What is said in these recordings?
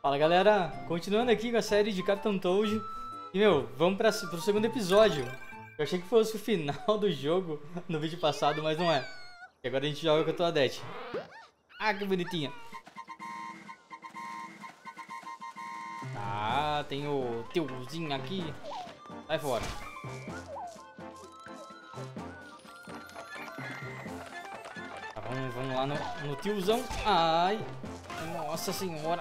Fala galera, continuando aqui com a série de Captain Toad. E meu, vamos pro segundo episódio. Eu achei que fosse o final do jogo no vídeo passado, mas não é. E agora a gente joga com a Toadette. Ah, que bonitinha. Ah, tem o tiozinho aqui. Sai fora. Tá, vamos lá no tiozão. Ai, nossa senhora.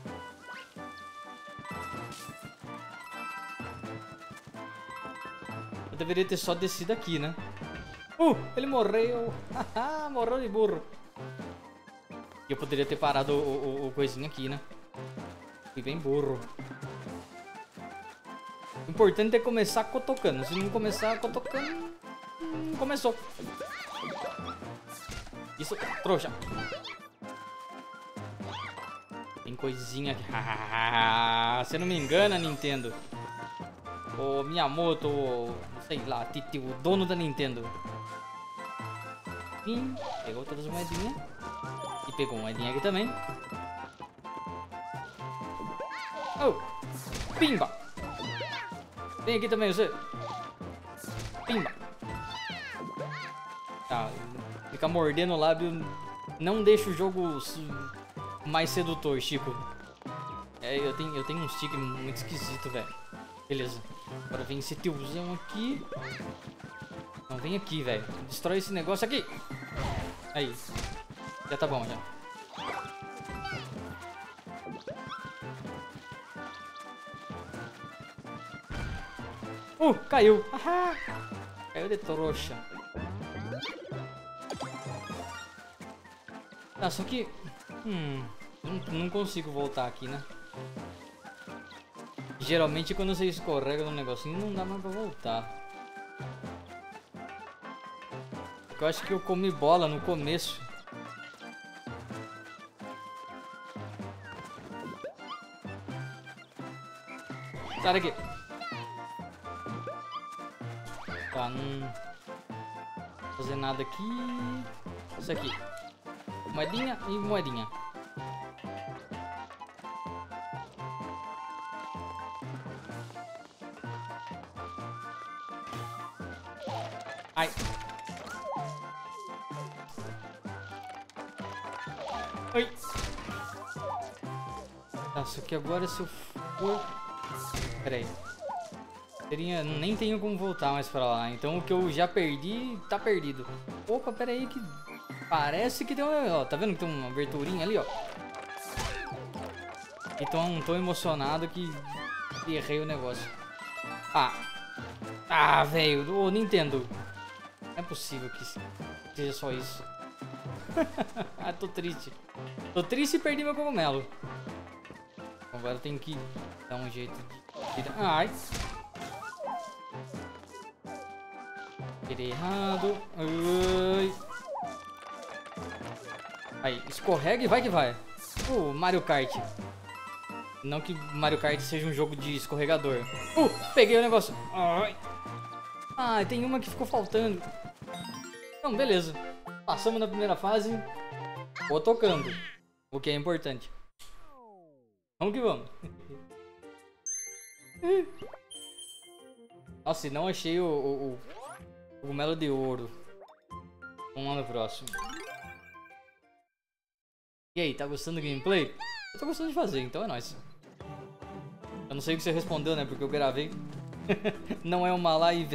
Eu deveria ter só descido aqui, né? Ele morreu. Morreu de burro. E eu poderia ter parado o coisinho aqui, né? Fui bem burro. O importante é começar cotocando. Se não começar cotocando, começou. Isso, trouxa. Tem coisinha aqui. Você não me engana, Nintendo. Ô Miyamoto, sei lá, Titi, o dono da Nintendo. Pegou todas as moedinhas. E pegou uma moedinha aqui também. Oh! Pimba! Vem aqui também você. Pimba! Tá, ficar mordendo o lábio não deixa o jogo mais sedutor, Chico. É, eu tenho um stick muito esquisito, velho. Beleza. Agora vem esse tiozão aqui. Não, vem aqui, velho. Destrói esse negócio aqui. Aí. Já tá bom, já. Caiu. Caiu de trouxa. Tá, só que... não consigo voltar aqui, né? Geralmente quando você escorrega no negocinho não dá mais pra voltar. Eu acho que eu comi bola no começo. Sai daqui. Tá, não vou fazer nada aqui. Isso aqui. Moedinha e moedinha. Ai. Oi. Tá, só que agora se eu for... Pera aí. Nem tenho como voltar mais pra lá. Então o que eu já perdi, tá perdido. Opa, pera aí que... Parece que tem uma... Ó, tá vendo que tem uma aberturinha ali, ó? Então tô emocionado que errei o negócio. Velho. Ô, Nintendo. Não é possível que seja só isso. Tô triste. Tô triste e perdi meu cogumelo. Agora tem que dar um jeito de... Ai. Tirei errado. Ai. Aí, escorrega e vai que vai. Mario Kart. Não que Mario Kart seja um jogo de escorregador. Peguei o negócio. Ai. Tem uma que ficou faltando. Então, beleza. Passamos na primeira fase. Vou tocando. O que é importante. Vamos que vamos. Nossa, e não achei o cogumelo de ouro. Vamos lá no próximo. E aí, tá gostando do gameplay? Eu tô gostando de fazer, então é nóis. Eu não sei o que você respondeu, né? Porque eu gravei. Não é uma live.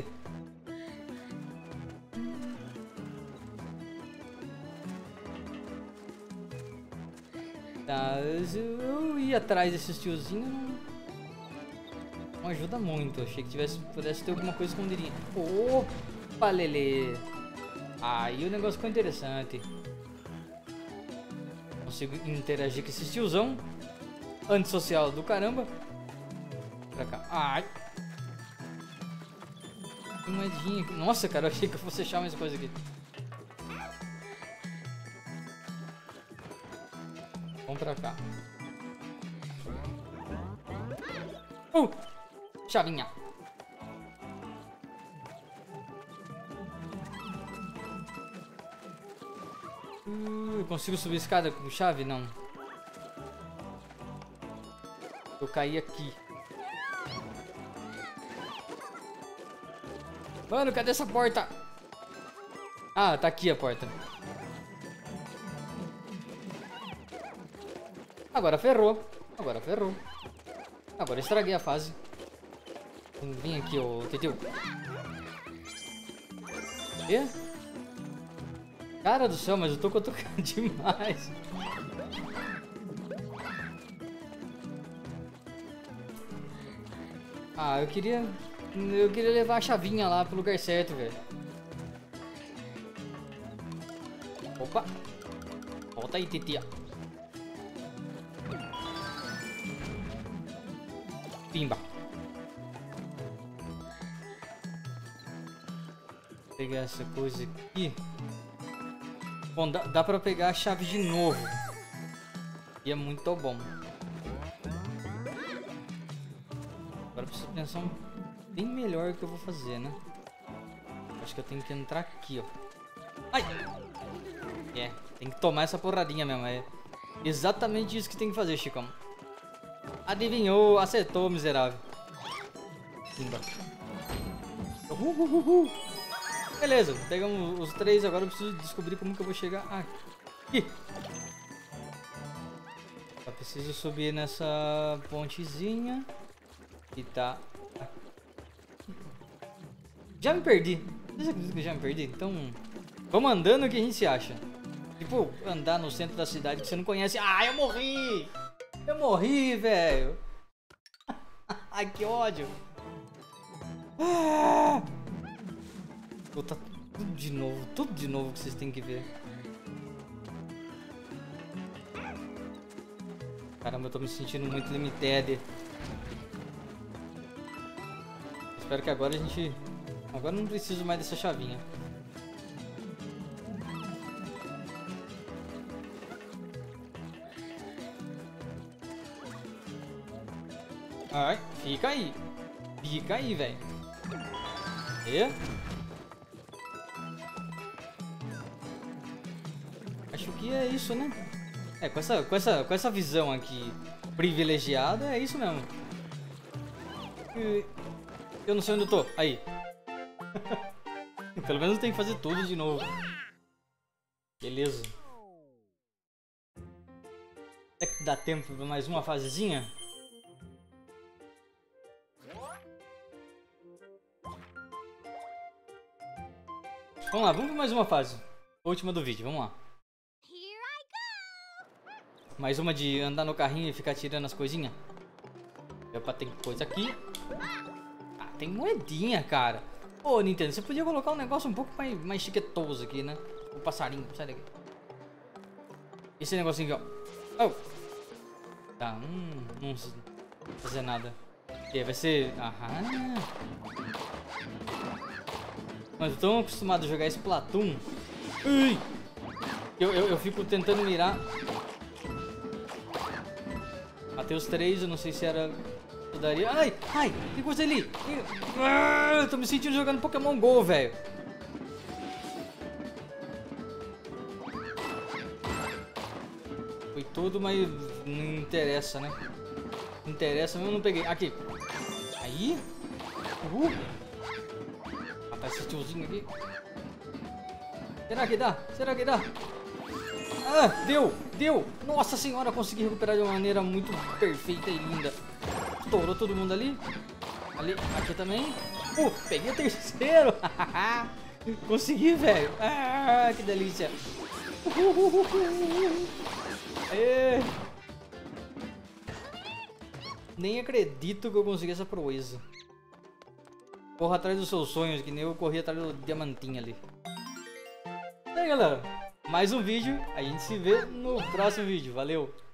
Tá, eu ir atrás desses tiozinhos não ajuda muito. Eu achei que pudesse ter alguma coisa escondidinha. Opa, Lelê. Aí o negócio ficou interessante. Consigo interagir com esses tiozão. Antissocial do caramba. Pra cá. Ai. Tem moedinha aqui. Nossa, cara, eu achei que eu fosse achar mais coisa aqui. Vamos pra cá. Chavinha. Eu consigo subir escada com chave? Não. Eu caí aqui. Mano, cadê essa porta? Ah, tá aqui a porta. Agora ferrou. Agora ferrou. Agora estraguei a fase. Vem aqui, ô Teteu. Quê? Cara do céu, mas eu tô cutucando demais. Ah, eu queria levar a chavinha lá pro lugar certo, velho. Opa. Volta aí, titia. Pimba. Vou pegar essa coisa aqui. Bom, dá pra pegar a chave de novo. E é muito bom. Agora eu preciso pensar bem melhor o que eu vou fazer, né? Acho que eu tenho que entrar aqui, ó. Ai! É, tem que tomar essa porradinha mesmo. É exatamente isso que tem que fazer, Chicão. Adivinhou, acertou, miserável. Pimba. Beleza, pegamos os 3, agora eu preciso descobrir como que eu vou chegar aqui. Só preciso subir nessa pontezinha. E tá aqui. Já me perdi. Você acredita que eu já me perdi? Então, vamos andando que a gente se acha. Tipo, andar no centro da cidade que você não conhece. Ah, eu morri! Eu morri, velho! Ai, que ódio! Ah! Vou tá tudo de novo que vocês têm que ver. Caramba, eu tô me sentindo muito limited. Espero que agora a gente... Agora não preciso mais dessa chavinha. Ai, fica aí. Fica aí, velho. E? Acho que é isso, né? É, com essa visão aqui privilegiada, é isso mesmo. Eu não sei onde eu tô. Aí. Pelo menos tem que fazer tudo de novo. Beleza. Será que dá tempo pra mais uma fasezinha? Vamos lá, vamos pra mais uma fase. Última do vídeo, vamos lá. Mais uma de andar no carrinho e ficar tirando as coisinhas. Opa, tem coisa aqui. Ah, tem moedinha, cara. Ô, Nintendo, você podia colocar um negócio um pouco mais chiquetoso aqui, né? O passarinho, sai daqui. Esse negocinho aqui, ó. Oh. Tá, não fazer nada. E aí, vai ser... Aham. Mas eu tô tão acostumado a jogar Splatoon. Ui! Eu fico tentando mirar. Matei os 3, eu não sei se era... Daria... Ai! Ai! Tem coisa ali! Eu tô me sentindo jogando Pokémon GO, velho. Foi tudo, mas não interessa, né? Não interessa, mas eu não peguei. Aqui! Aí! Rapaz, esse tiozinho aqui. Será que dá? Será que dá? Ah, deu! Deu! Nossa senhora, consegui recuperar de uma maneira muito perfeita e linda. Estourou todo mundo ali. Ali, aqui também. Peguei o terceiro! Consegui, velho! Ah, que delícia! Aê. Nem acredito que eu consegui essa proeza. Corra atrás dos seus sonhos, que nem eu corri atrás do diamantinho ali. E aí, galera, mais um vídeo. A gente se vê no próximo vídeo. Valeu!